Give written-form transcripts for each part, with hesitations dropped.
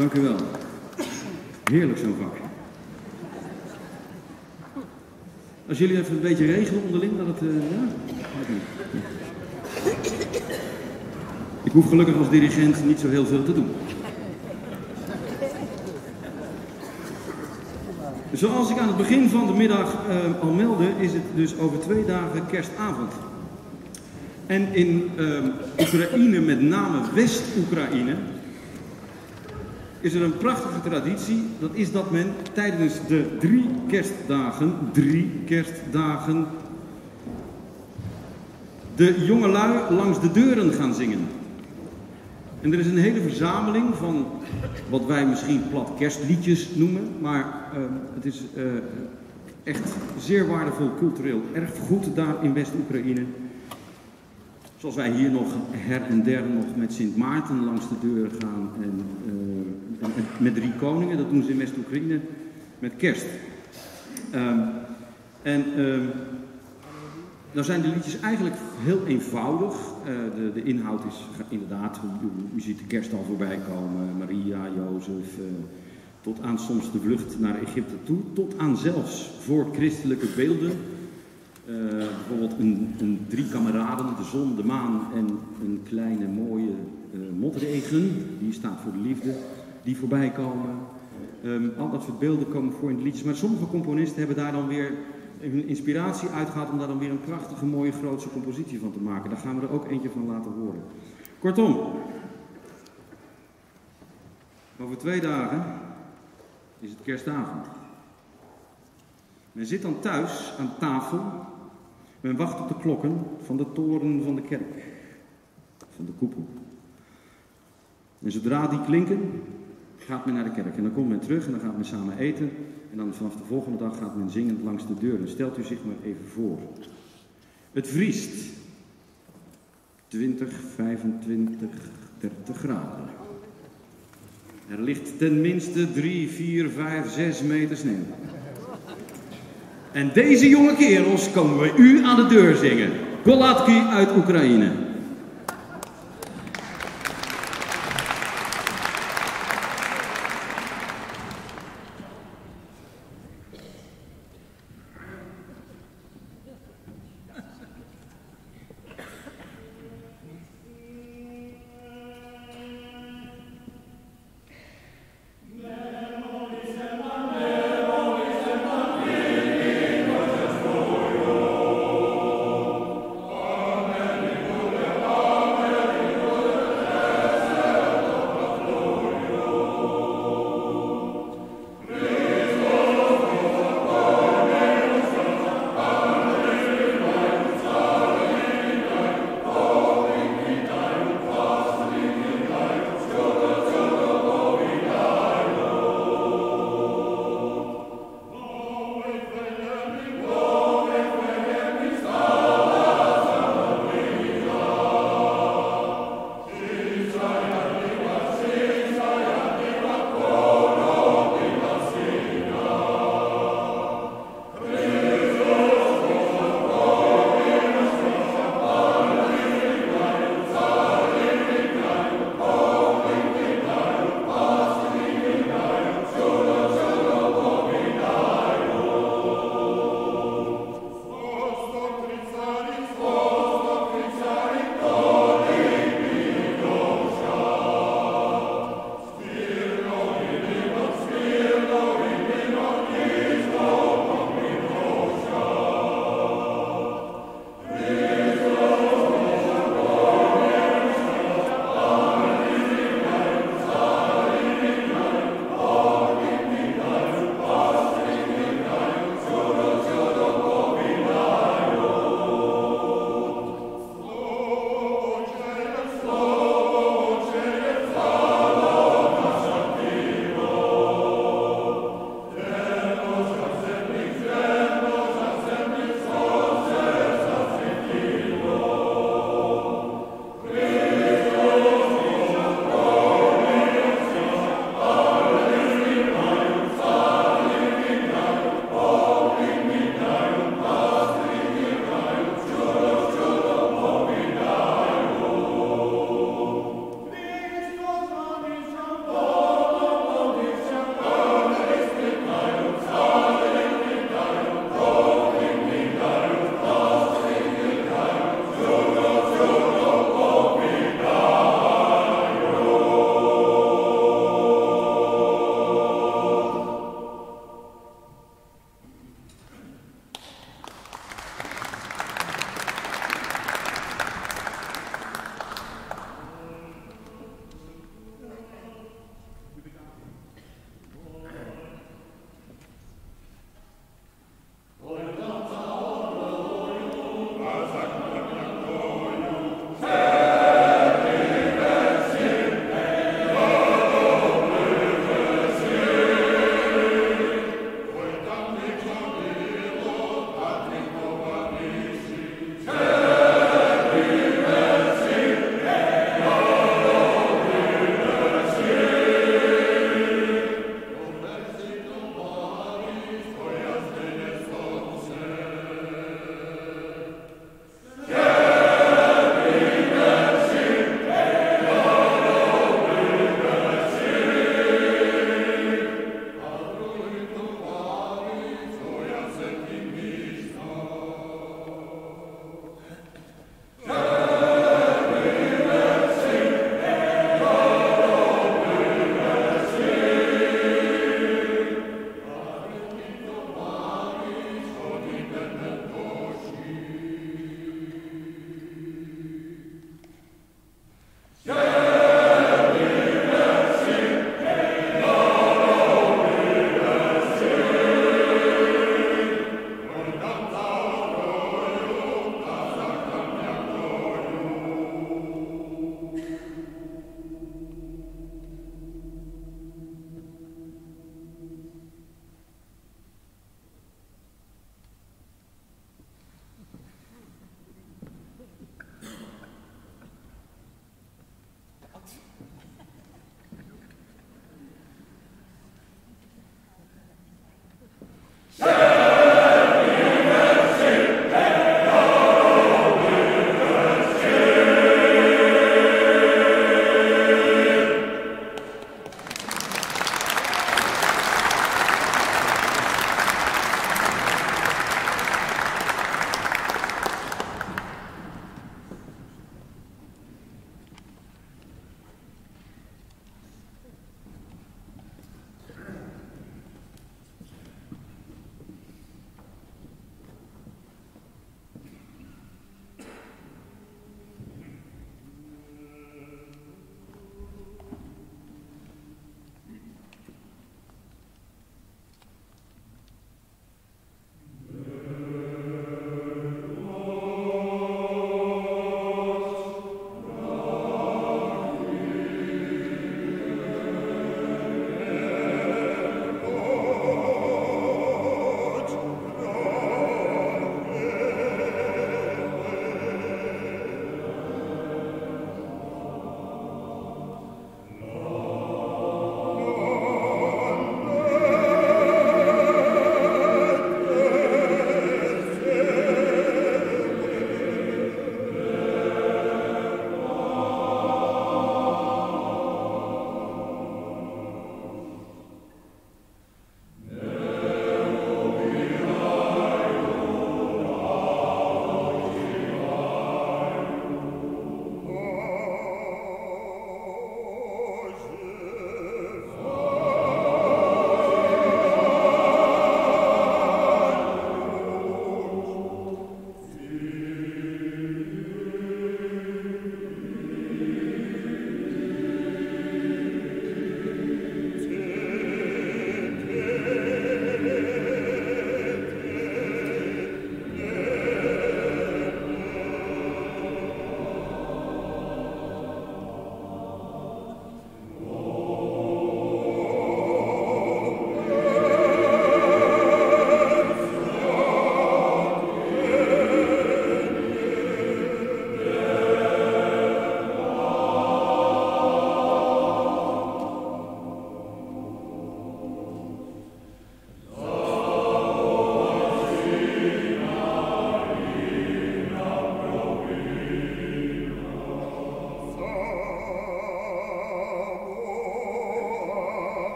Dank u wel. Heerlijk zo'n vak. Als jullie even een beetje regelen onderling, dat het... ja? Ik hoef gelukkig als dirigent niet zo heel veel te doen. Zoals ik aan het begin van de middag al meldde, is het dus over 2 dagen kerstavond. En in Oekraïne, met name West-Oekraïne, is er een prachtige traditie. Dat is dat men tijdens de 3 kerstdagen, de jongelui langs de deuren gaan zingen. En er is een hele verzameling van wat wij misschien plat kerstliedjes noemen, maar het is echt zeer waardevol cultureel erfgoed daar in West-Oekraïne. Zoals wij hier nog her en der nog met Sint Maarten langs de deuren gaan en met 3 koningen, dat doen ze in West-Oekraïne met kerst. Nou zijn de liedjes eigenlijk heel eenvoudig. De inhoud is inderdaad, u ziet de kerst al voorbij komen, Maria, Jozef, tot aan soms de vlucht naar Egypte toe, tot aan zelfs voorchristelijke beelden. Bijvoorbeeld een 3 kameraden, de zon, de maan en een kleine mooie motregen, die staat voor de liefde, die voorbij komen. Al dat soort beelden komen voor in de liedjes, maar sommige componisten hebben daar dan weer hun inspiratie uitgehaald om daar dan weer een prachtige, mooie, grootse compositie van te maken. Daar gaan we er ook eentje van laten horen. Kortom, over 2 dagen is het kerstavond. Men zit dan thuis aan tafel, men wacht op de klokken van de toren van de kerk, van de koepel. En zodra die klinken, gaat men naar de kerk en dan komt men terug en dan gaat men samen eten. En dan vanaf de volgende dag gaat men zingend langs de deuren. Stelt u zich maar even voor. Het vriest. 20, 25, 30 graden. Er ligt tenminste 3, 4, 5, 6 meter sneeuw. En deze jonge kerels komen bij u aan de deur zingen. Golatki uit Oekraïne.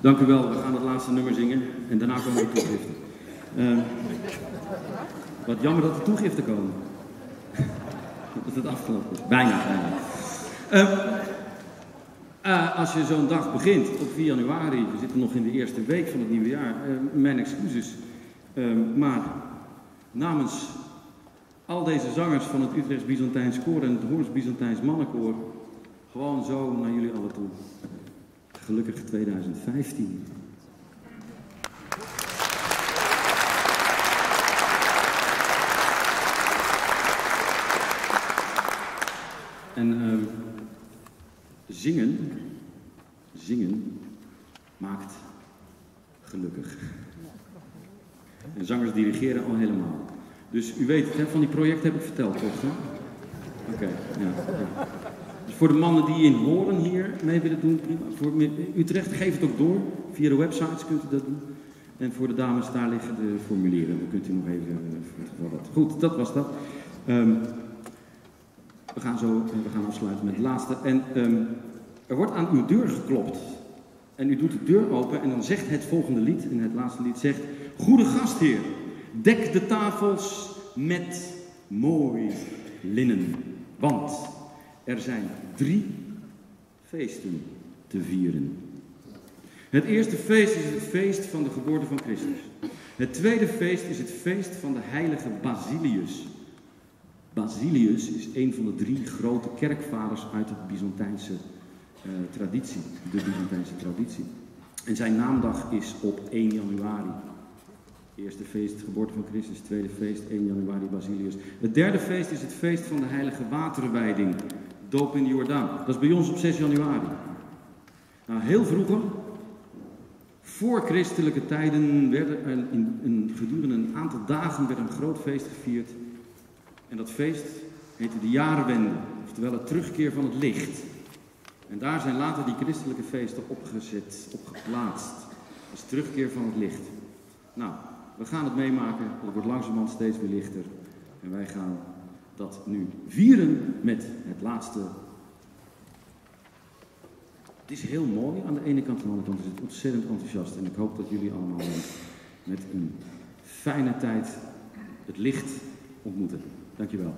Dank u wel, we gaan het laatste nummer zingen en daarna komen de toegiften. Wat jammer dat de toegiften komen. Dat het afgelopen is. Bijna. Als je zo'n dag begint op 4 januari, we zitten nog in de eerste week van het nieuwe jaar, mijn excuses. Maar namens al deze zangers van het Utrechts Byzantijns Koor en het Hoorns Byzantijns Mannenkoor, gewoon zo naar jullie allen toe. Gelukkig 2015. En zingen maakt gelukkig. En zangers dirigeren al helemaal. Dus u weet het, hè, van die projecten heb ik verteld, toch? Oké, ja. Dus voor de mannen die in Hoorn hier mee willen doen, prima. Voor Utrecht, geef het ook door. Via de websites kunt u dat doen. En voor de dames, daar liggen de formulieren. Dan kunt u nog even voor het geval dat. Goed, dat was dat. We gaan afsluiten met het laatste. En er wordt aan uw deur geklopt. En u doet de deur open en dan zegt het volgende lied, en het laatste lied zegt: Goede gastheer, dek de tafels met mooi linnen. Want er zijn 3 feesten te vieren. Het eerste feest is het feest van de geboorte van Christus. Het tweede feest is het feest van de heilige Basilius. Basilius is een van de 3 grote kerkvaders uit de Byzantijnse traditie. De Byzantijnse traditie. En zijn naamdag is op 1 januari. Eerste feest, geboorte van Christus. Tweede feest, 1 januari, Basilius. Het derde feest is het feest van de heilige waterwijding. Doop in de Jordaan. Dat is bij ons op 6 januari. Nou, heel vroeger, voor christelijke tijden, werden er gedurende een aantal dagen werd een groot feest gevierd. En dat feest heette de jaarwende, oftewel het terugkeer van het licht. En daar zijn later die christelijke feesten opgeplaatst. Als terugkeer van het licht. Nou, we gaan het meemaken. Het wordt langzamerhand steeds weer lichter. En wij gaan dat nu vieren met het laatste. Het is heel mooi aan de ene kant, aan de andere kant is het ontzettend enthousiast. En ik hoop dat jullie allemaal met een fijne tijd het licht ontmoeten. Dankjewel.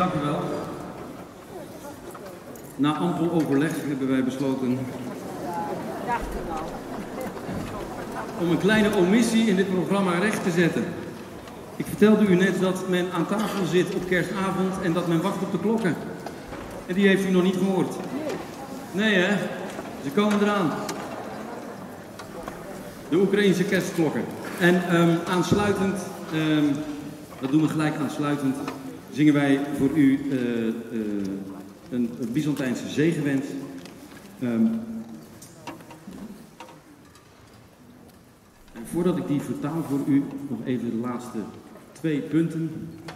dank u wel. Na ampel overleg hebben wij besloten om een kleine omissie in dit programma recht te zetten. Ik vertelde u net dat men aan tafel zit op kerstavond en dat men wacht op de klokken. En die heeft u nog niet gehoord. Nee hè, ze komen eraan. De Oekraïense kerstklokken. En aansluitend, dat doen we gelijk aansluitend, zingen wij voor u een Byzantijnse zegenwens. En voordat ik die vertaal voor u, nog even de laatste 2 punten.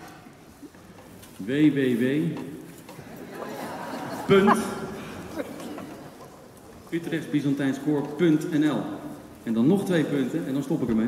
www.utrechtsbyzantijnskoor.nl En dan nog 2 punten en dan stop ik ermee.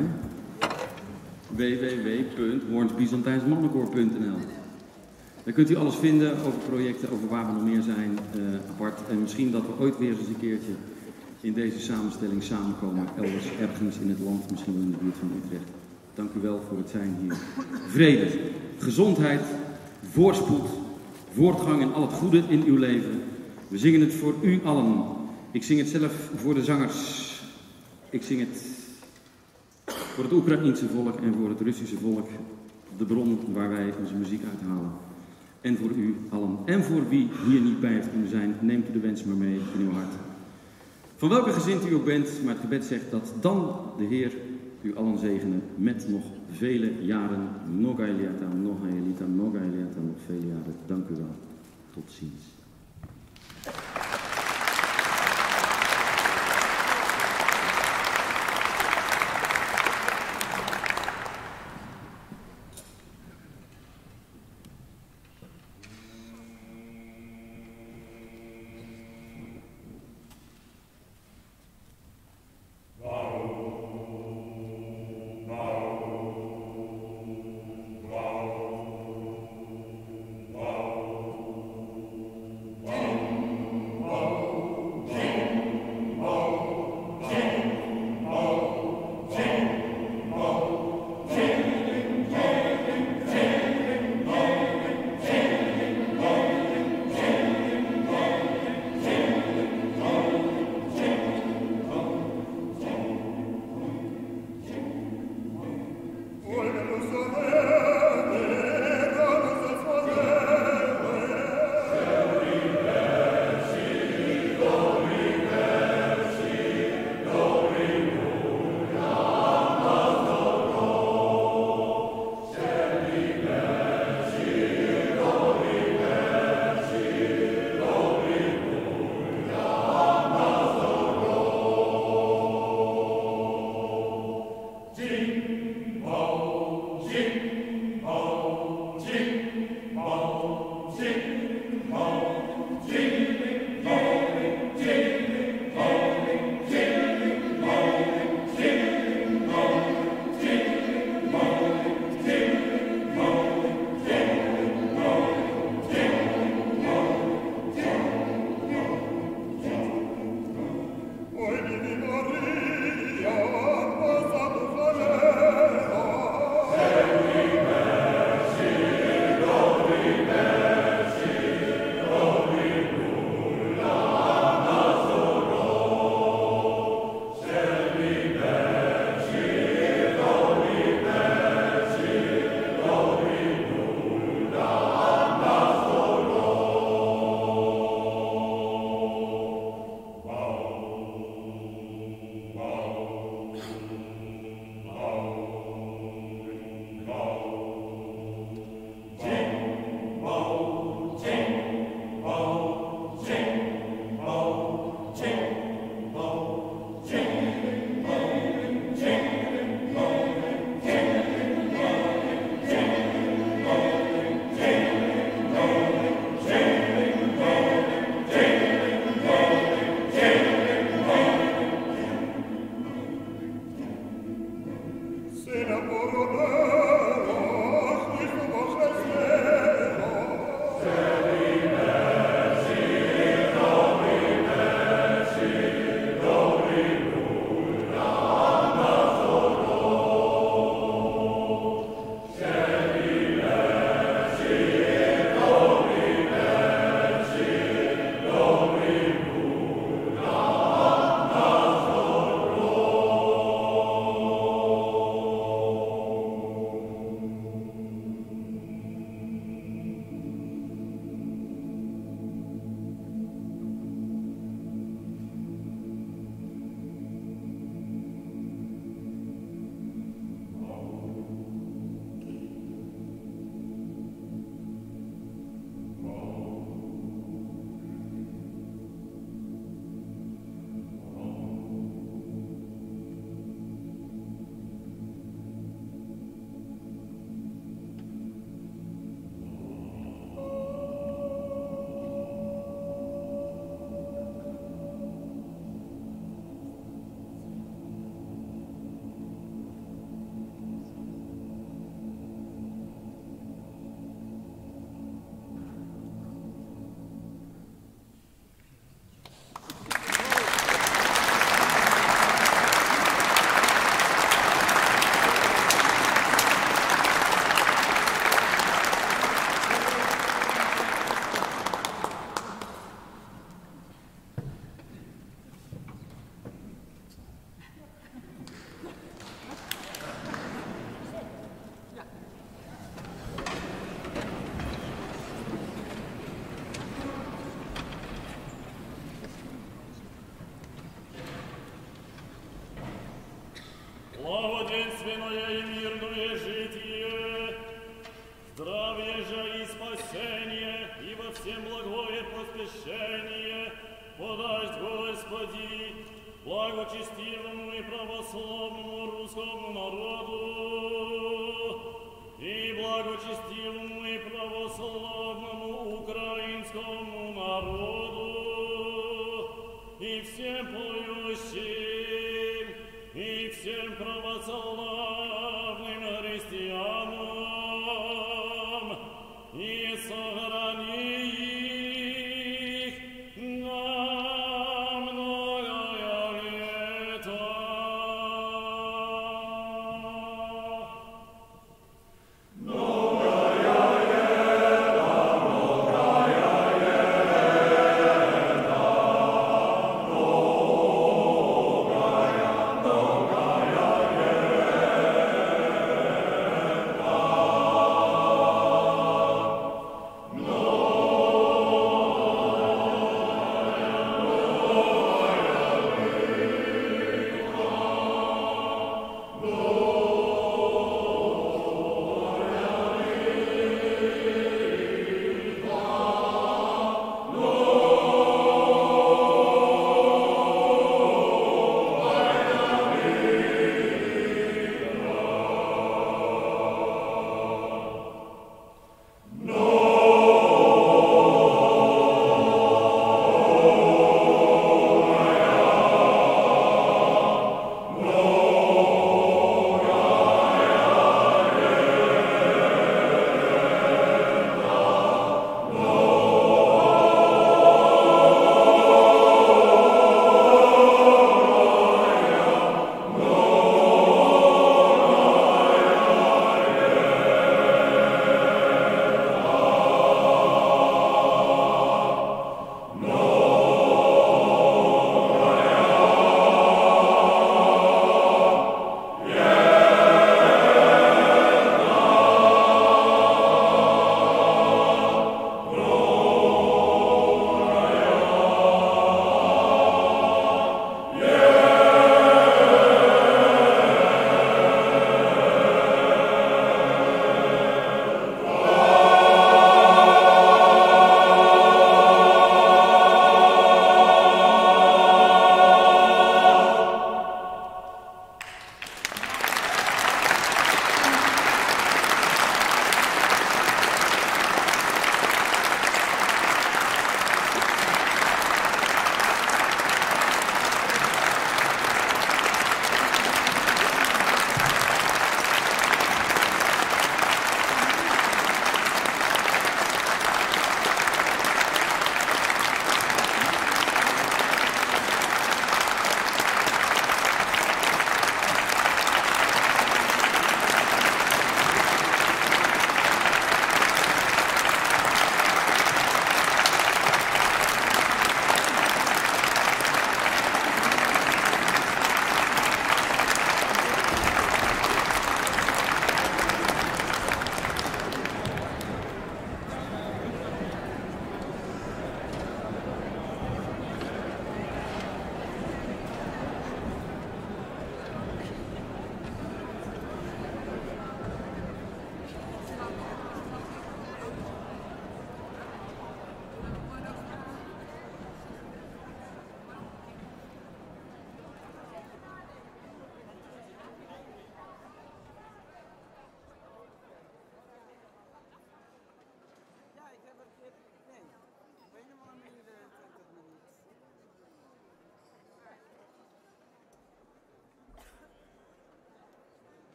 www.hoornsbyzantijnsmannenkoor.nl Daar kunt u alles vinden over projecten, over waar we nog meer zijn, apart. En misschien dat we ooit weer eens een keertje in deze samenstelling samenkomen, elders ergens in het land, misschien wel in de buurt van Utrecht. Dank u wel voor het zijn hier. Vrede, gezondheid, voorspoed, voortgang en al het goede in uw leven. We zingen het voor u allen. Ik zing het zelf voor de zangers. Ik zing het voor het Oekraïense volk en voor het Russische volk. De bron waar wij onze muziek uithalen. En voor u allen. En voor wie hier niet bij heeft kunnen zijn, neemt u de wens maar mee in uw hart. Van welke gezint u ook bent, maar het gebed zegt dat dan de Heer u allen zegenen met nog vele jaren. Nog Eliata, nog Eliata, nog Eliata, nog vele jaren. Dank u wel. Tot ziens. Wow. прощение подасть Господи благочестивому и православному русскому народу и благочестивому и православному украинскому народу и всем поющим, и всем православным